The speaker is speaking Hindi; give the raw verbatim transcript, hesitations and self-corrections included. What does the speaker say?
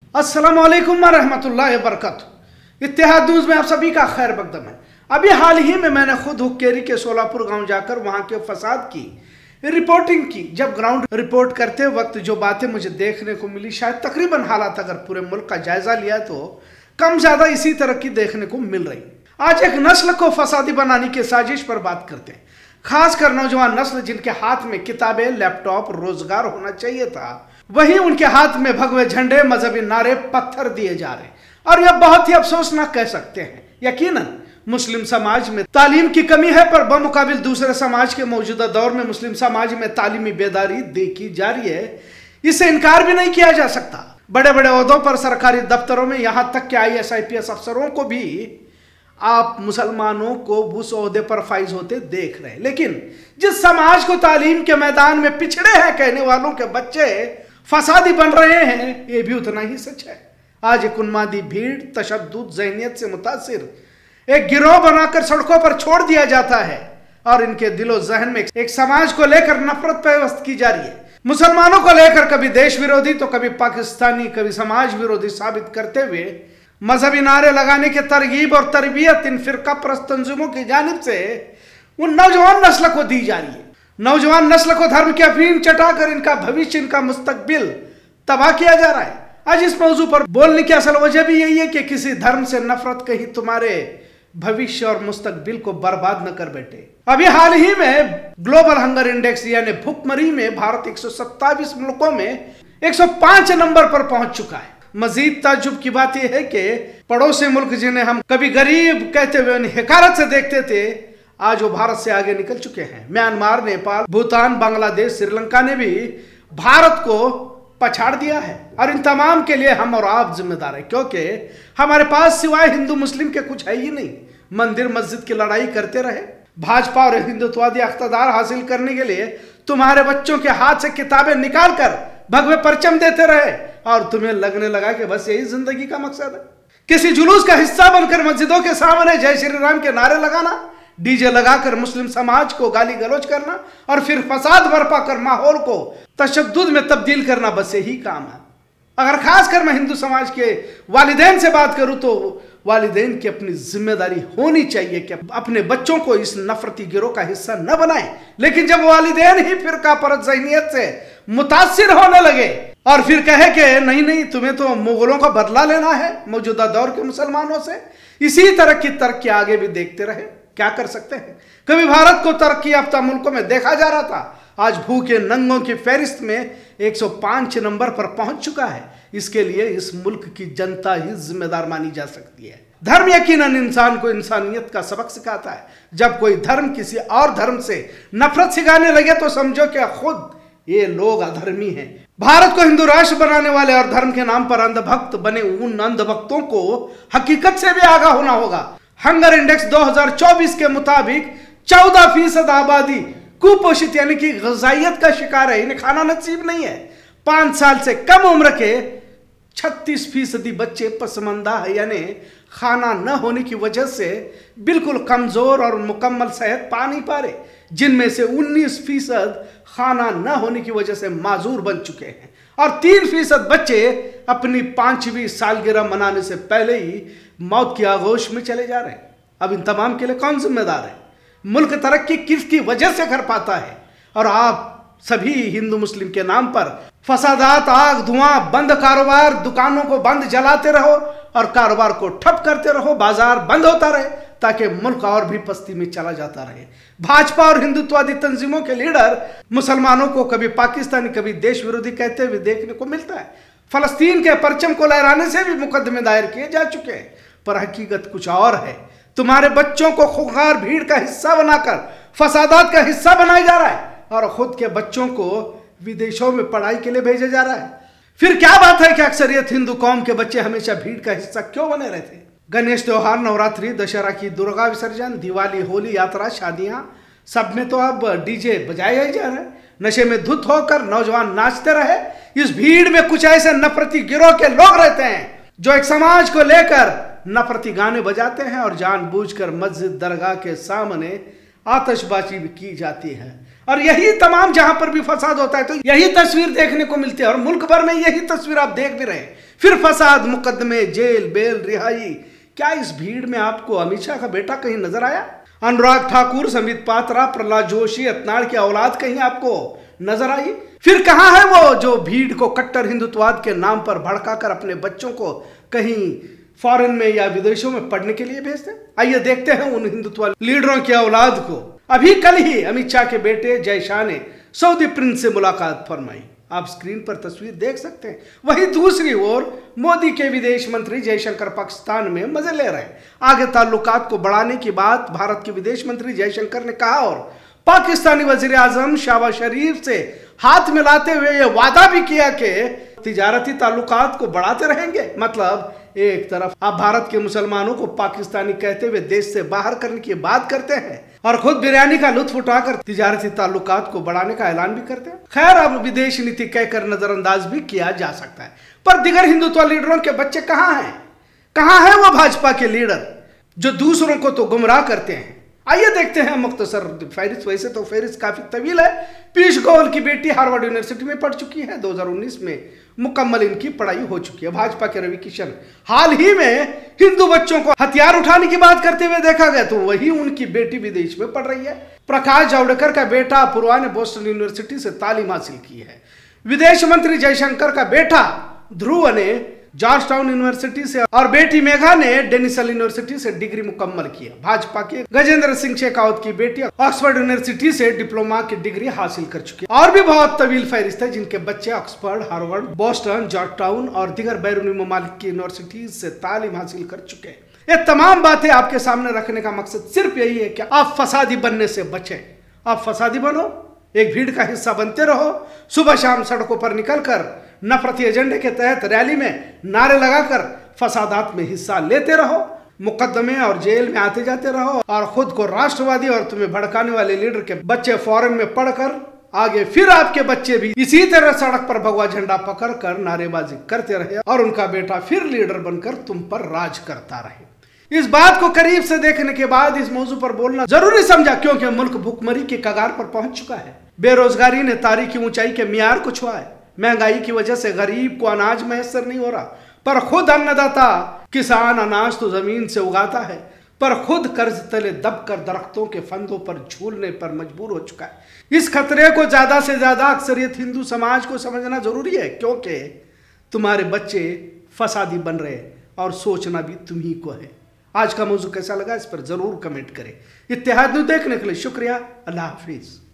अस्सलामु अलैकुम व रहमतुल्लाहि व बरकातुहू। इत्तेहाद न्यूज़ में आप सभी का खैर मकदम है। अभी हाल ही में मैंने खुद हुक्केरी के सोलापुर गांव जाकर वहां के फसाद की रिपोर्टिंग की। जब ग्राउंड रिपोर्ट करते वक्त जो बातें मुझे देखने को मिली, शायद तकरीबन हालात अगर पूरे मुल्क का जायजा लिया तो कम ज्यादा इसी तरह की देखने को मिल रही। आज एक नस्ल को फसादी बनाने की साजिश पर बात करते हैं, खासकर नौजवान नस्ल जिनके हाथ में किताबें, लैपटॉप, रोजगार होना चाहिए था, वहीं उनके हाथ में भगवे झंडे, मजहबी नारे, पत्थर दिए जा रहे। और यह बहुत ही अफसोसनाक कह सकते हैं। यकीनन मुस्लिम समाज में तालीम की कमी है, पर बमुकाबिल दूसरे समाज के मौजूदा दौर में मुस्लिम समाज में तालीमी बेदारी देखी जा रही है। इससे इनकार भी नहीं किया जा सकता। बड़े बड़े ओहदों पर सरकारी दफ्तरों में, यहां तक कि I S I P S अफसरों को भी आप मुसलमानों को उस ओहदे पर फाइज होते देख रहे हैं। लेकिन जिस समाज को तालीम के मैदान में पिछड़े हैं कहने वालों के बच्चे फसादी बन रहे हैं, यह भी उतना ही सच है। आज एक उन्मादी भीड़, तशद्दुद ज़हनियत से मुतासिर एक गिरोह बनाकर सड़कों पर छोड़ दिया जाता है और इनके दिलो जहन में एक समाज को लेकर नफरत पैवस्त की जा रही है। मुसलमानों को लेकर कभी देश विरोधी तो कभी पाकिस्तानी, कभी समाज विरोधी साबित करते हुए मजहबी नारे लगाने की तरगीब और तरबियत इन फिरका परस्त तंजीमों की जानिब से उन नौजवान नस्ल को दी जा रही है। नौजवान नस्ल को धर्म की अफीम चटाकर इनका भविष्य, इनका मुस्तकबिल तबाह किया जा रहा है। आज इस मौजू पर बोलने की असल वजह भी यही है कि किसी धर्म से नफरत कहीं तुम्हारे भविष्य और मुस्तकबिल को बर्बाद न कर बैठे। अभी हाल ही में ग्लोबल हंगर इंडेक्स यानी भुखमरी में भारत एक सौ सत्ताईस मुल्कों में एक सौ पांच नंबर पर पहुंच चुका है। मजीद ताज्जुब की बात यह है कि पड़ोसी मुल्क जिन्हें हम कभी गरीब कहते हुए हिकारत से देखते थे, आज वो भारत से आगे निकल चुके हैं। म्यांमार, नेपाल, भूटान, बांग्लादेश, श्रीलंका ने भी भारत को पछाड़ दिया है। और इन तमाम के लिए हम और आप जिम्मेदार हैं, क्योंकि हमारे पास सिवाय हिंदू मुस्लिम के कुछ है ही नहीं। मंदिर मस्जिद की लड़ाई करते रहे। भाजपा और हिंदुत्ववादी इख्तिदार हासिल करने के लिए तुम्हारे बच्चों के हाथ से किताबें निकाल कर भगवे परचम देते रहे और तुम्हें लगने लगा कि बस यही जिंदगी का मकसद है। किसी जुलूस का हिस्सा बनकर मस्जिदों के सामने जय श्री राम के नारे लगाना, डीजे लगाकर मुस्लिम समाज को गाली गलौज करना और फिर फसाद बर्पा कर माहौल को तशद्दुद में तब्दील करना, बस यही काम है। अगर खासकर मैं हिंदू समाज के वालिदैन से बात करूं तो वालिदैन की अपनी जिम्मेदारी होनी चाहिए कि अपने बच्चों को इस नफरती गिरोह का हिस्सा न बनाएं। लेकिन जब वालिदैन ही फिरका परस्त ज़हनियत से मुतासिर होने लगे और फिर कहे कि नहीं नहीं तुम्हें तो मुगलों का बदला लेना है मौजूदा दौर के मुसलमानों से, इसी तरह की तरक्की आगे भी देखते रहे, क्या कर सकते हैं। कभी भारत को तरक्की याफ्ता मुल्कों में देखा जा रहा था, आज भूखे नंगों की फहरिस्त में एक सौ पांच नंबर पर पहुंच चुका है। इसके लिए इस मुल्क की जनता ही जिम्मेदार मानी जा सकती है। धर्म यकीनन इंसान को इंसानियत का सबक सिखाता है। जब कोई धर्म किसी और धर्म से नफरत सिखाने लगे तो समझो कि खुद ये लोग अधर्मी हैं। भारत को हिंदू राष्ट्र बनाने वाले और धर्म के नाम पर अंधभक्त बने उन अंधभक्तों को हकीकत से भी आगाह होना होगा। हंगर इंडेक्स दो हज़ार चौबीस के मुताबिक चौदह फीसद आबादी कुपोषित यानी कि ग़िज़ाइयत का शिकार है, इन्हें खाना नसीब नहीं है। पांच साल से कम उम्र के छत्तीस फीसदी बच्चे पसमानदा है, यानी खाना न होने की वजह से बिल्कुल कमजोर और मुकम्मल सेहत पा नहीं पा रहे, जिनमें से उन्नीस फीसद खाना न होने की वजह से माजूर बन चुके हैं और तीन फीसद बच्चे अपनी पांचवी सालगिरह मनाने से पहले ही मौत की आगोश में चले जा रहे हैं। अब इन तमाम के लिए कौन जिम्मेदार है? मुल्क तरक्की किसकी वजह से कर पाता है? और आप सभी हिंदू मुस्लिम के नाम पर फसादात, आग, धुआं, बंद कारोबार, दुकानों को बंद जलाते रहो और कारोबार को ठप करते रहो, बाजार बंद होता रहे ताकि मुल्क और भी पस्ती में चला जाता रहे। भाजपा और हिंदुत्ववादी तंजीमों के लीडर मुसलमानों को कभी पाकिस्तानी, कभी देश विरोधी कहते हुए देखने को मिलता है। फलस्तीन के परचम को लहराने से भी मुकदमे दायर किए जा चुके हैं, पर हकीकत कुछ और है। तुम्हारे बच्चों को खुखार भीड़ का हिस्सा बनाकर फसादात का हिस्सा बनाया जा रहा है और खुद के बच्चों को विदेशों में पढ़ाई के लिए भेजा जा रहा है। फिर क्या बात है कि अक्सरियत हिंदू कौम के बच्चे हमेशा भीड़ का हिस्सा क्यों बने रहते हैं? गणेश त्योहार, नवरात्रि, दशहरा की दुर्गा विसर्जन, दिवाली, होली, यात्रा, शादियां, सब में तो अब डीजे बजाया ही जा रहा है। नशे में धुत होकर नौजवान नाचते रहे। इस भीड़ में कुछ ऐसे नफरती गिरोह के लोग रहते हैं जो एक समाज को लेकर नफरती गाने बजाते हैं और जानबूझकर मस्जिद, दरगाह के सामने आतिशबाजी भी की जाती है। और यही तमाम जहां पर भी फसाद होता है तो यही तस्वीर देखने को मिलती है और मुल्क भर में यही तस्वीर आप देख भी रहे हैं। फिर फसाद, मुकदमे, जेल, बेल, रिहाई। क्या इस भीड़ में आपको अमित शाह का बेटा कहीं नजर आया? अनुराग ठाकुर, संबित पात्रा, प्रहलाद जोशी, अतनाड़ की औलाद कहीं आपको नजर आई? फिर कहां है वो जो भीड़ को कट्टर हिंदुत्ववाद के नाम पर भड़काकर अपने बच्चों को कहीं फॉरेन में या विदेशों में पढ़ने के लिए भेजते? आइए देखते हैं उन हिंदुत्व लीडरों की औलाद को। अभी कल ही अमित शाह के बेटे जय शाह ने सऊदी प्रिंस से मुलाकात फरमाई। आप स्क्रीन पर तस्वीर देख सकते हैं। वहीं दूसरी ओर मोदी के विदेश मंत्री जयशंकर पाकिस्तान में मजे ले रहे हैं। आगे ताल्लुकात को बढ़ाने की बात भारत के विदेश मंत्री जयशंकर ने कहा और पाकिस्तानी वजीर आजम शहबाज शरीफ से हाथ मिलाते हुए यह वादा भी किया कि तिजारती ताल्लुकात को बढ़ाते रहेंगे। मतलब एक तरफ आप भारत के मुसलमानों को पाकिस्तानी कहते हुए देश से बाहर करने की बात करते हैं और खुद बिरयानी का लुत्फ उठाकर तिजारती ताल्लुकात को बढ़ाने का ऐलान भी करते हैं। खैर, अब विदेश नीति कहकर नजरअंदाज भी किया जा सकता है, पर दिगर हिंदुत्व लीडरों के बच्चे कहां हैं? कहां है वो भाजपा के लीडर जो दूसरों को तो गुमराह करते हैं? आइए देखते हैं मुख्तसर फहरिस्त। वैसे तो फहरिस्त काफी तवील है। पीयूष गोयल की बेटी हार्वर्ड यूनिवर्सिटी में पढ़ चुकी है। दो हज़ार उन्नीस में मुकम्मल इनकी पढ़ाई हो चुकी है। भाजपा के रवि किशन हाल ही में हिंदू बच्चों को हथियार उठाने की बात करते हुए देखा गया, तो वही उनकी बेटी विदेश में पढ़ रही है। प्रकाश जावड़ेकर का बेटा अपूर्वा ने बोस्टन यूनिवर्सिटी से तालीम हासिल की है। विदेश मंत्री जयशंकर का बेटा ध्रुव ने जॉर्ज टाउन यूनिवर्सिटी से और बेटी मेघा ने डेनिसल यूनिवर्सिटी से डिग्री मुकम्मल किया। भाजपा के गजेंद्र सिंह शेखावत की बेटी ऑक्सफोर्ड यूनिवर्सिटी से डिप्लोमा की डिग्री हासिल कर चुकी है। और भी बहुत तवील फहरिस्त है जिनके बच्चे Oxford, Harvard, Boston, Georgetown और दिगर बैरूनी ममालिक की यूनिवर्सिटी से तालीम हासिल कर चुके हैं। ये तमाम बातें आपके सामने रखने का मकसद सिर्फ यही है कि आप फसादी बनने से बचें। आप फसादी बनो, एक भीड़ का हिस्सा बनते रहो, सुबह शाम सड़कों पर निकलकर नफरती एजेंडे के तहत रैली में नारे लगाकर फसादात में हिस्सा लेते रहो, मुकदमे और जेल में आते जाते रहो और खुद को राष्ट्रवादी और तुम्हें भड़काने वाले लीडर के बच्चे फॉरेन में पढ़कर आगे फिर आपके बच्चे भी इसी तरह सड़क पर भगवा झंडा पकड़कर नारेबाजी करते रहे और उनका बेटा फिर लीडर बनकर तुम पर राज करता रहे। इस बात को करीब से देखने के बाद इस मौजू पर बोलना जरूरी समझा, क्योंकि मुल्क भूखमरी की कगार पर पहुंच चुका है। बेरोजगारी ने तारीखी ऊंचाई के मियार को छुआ है। महंगाई की वजह से गरीब को अनाज मैसर नहीं हो रहा, पर खुद अन्नदाता किसान अनाज तो जमीन से उगाता है, पर खुद कर्ज तले दबकर दरख्तों के फंदों पर झूलने पर मजबूर हो चुका है। इस खतरे को ज्यादा से ज्यादा अक्सरियत हिंदू समाज को समझना जरूरी है, क्योंकि तुम्हारे बच्चे फसादी बन रहे हैं और सोचना भी तुम्ही को है। आज का मौजू कैसा लगा इस पर जरूर कमेंट करें। इत्तेहाद न्यूज़ देखने के लिए शुक्रिया। अल्लाह हाफिज।